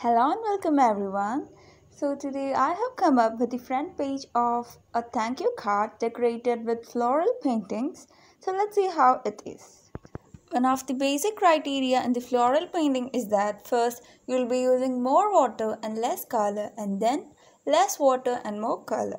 Hello and welcome everyone. So today I have come up with the front page of a thank you card decorated with floral paintings. So let's see how it is. One of the basic criteria in the floral painting is that first you will be using more water and less color, and then less water and more color.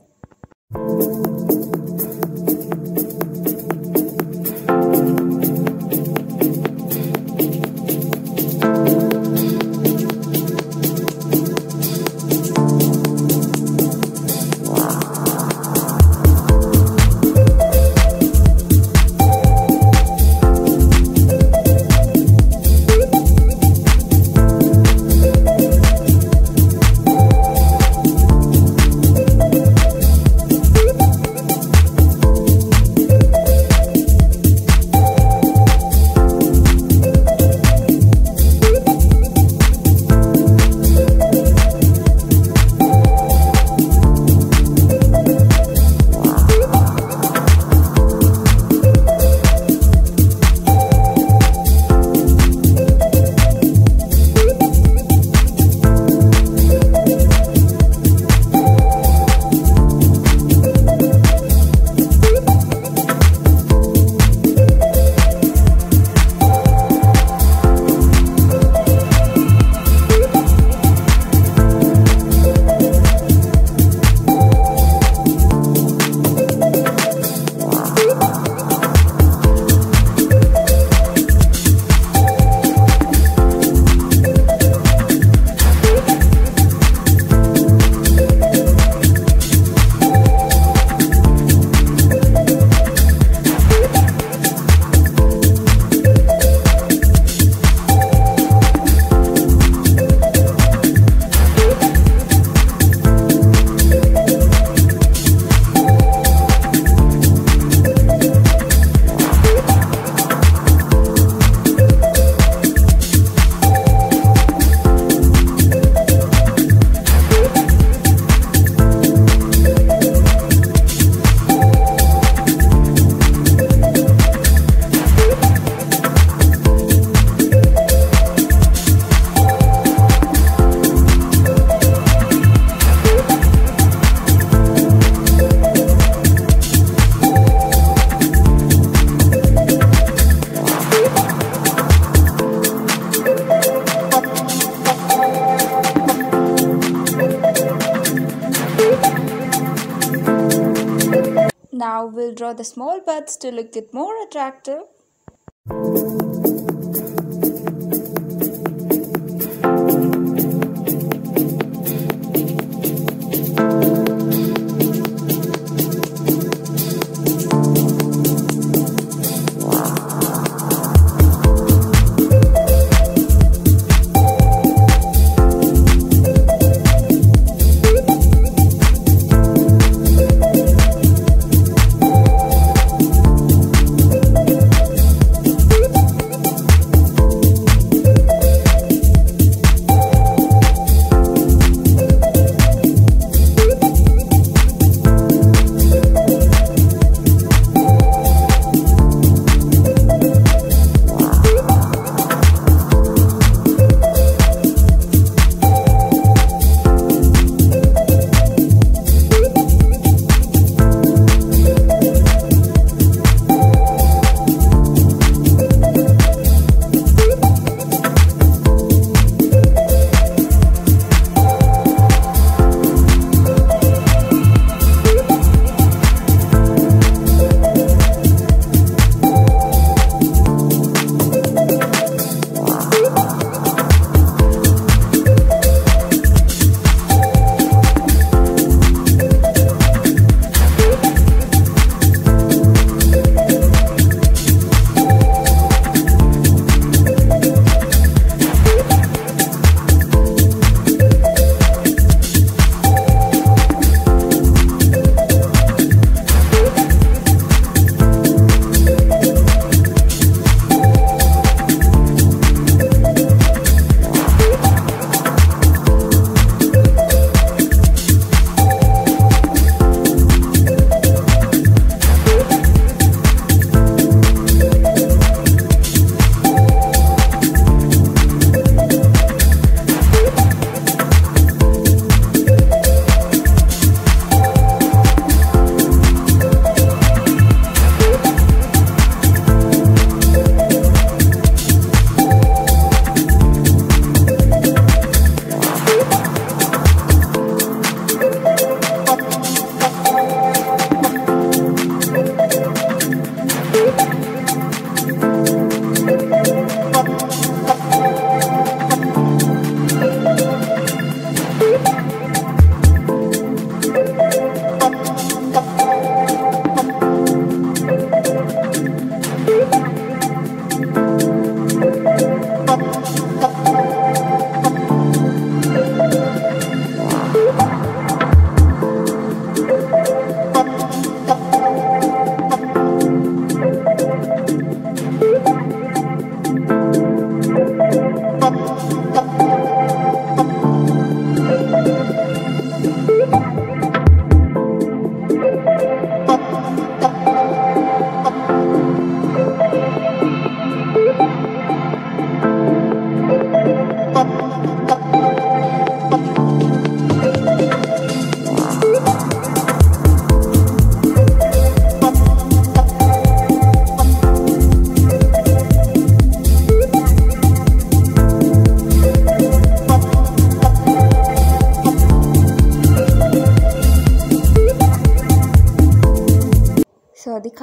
Now we'll draw the small buds to look it more attractive.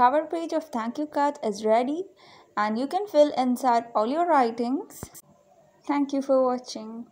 cover page of thank you card is ready and you can fill inside all your writings. Thank you for watching.